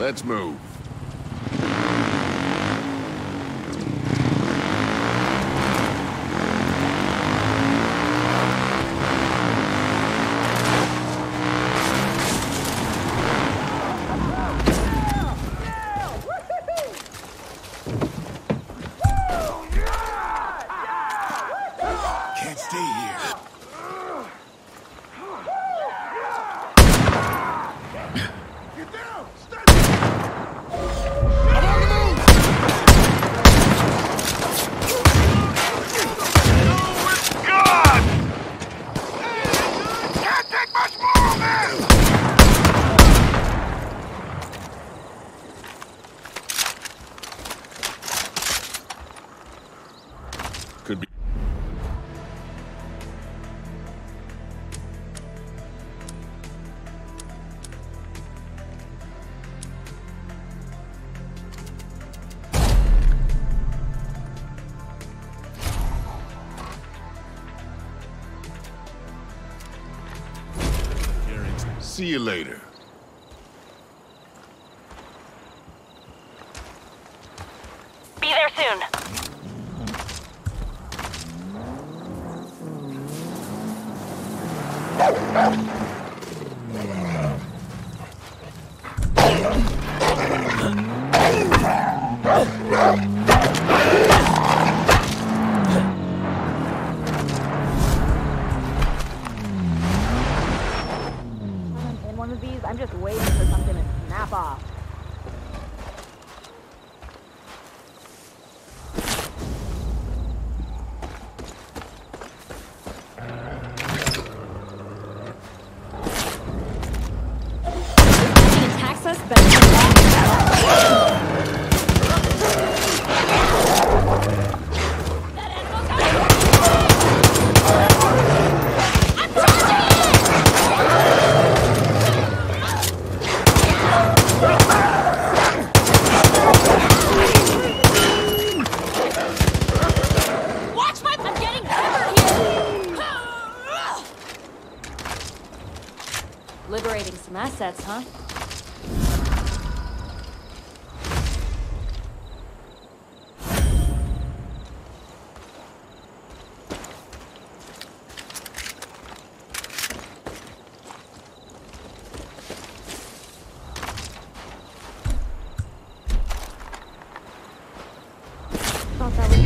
Let's move. Can't stay here. Get down! Stand down! I'm on the move! Oh, it's gone! Can't take much more of this! Could be. See you later. Be there soon. In one of these, I'm just waiting for something to snap off. He attacks us better than that animal's I'm charging it! Watch my... I'm getting peppered here! Liberating some assets, huh? Thought that was